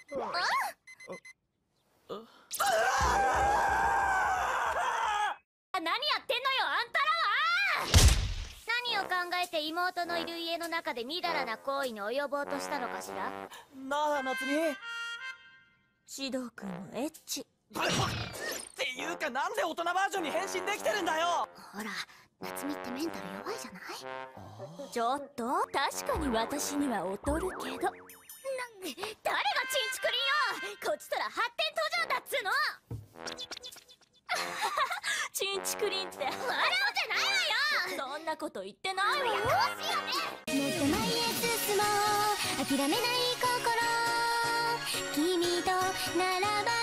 何やってんのよ、あんたらは。何を考えて妹のいる家の中でみだらな行為に及ぼうとしたのかしら。 なあ夏美。 指導君もエッチっていうか、なんで大人バージョンに変身できてるんだよ。 ほら、夏美ってメンタル弱いじゃない。ちょっと確かに私には劣るけど。誰がチンチクリンよ。こっちとら発展途上だっつーの。チンチクリンって笑うんじゃないわよ。そんなこと言ってないわよ。もっと前へ進もう、諦めない心、君とならば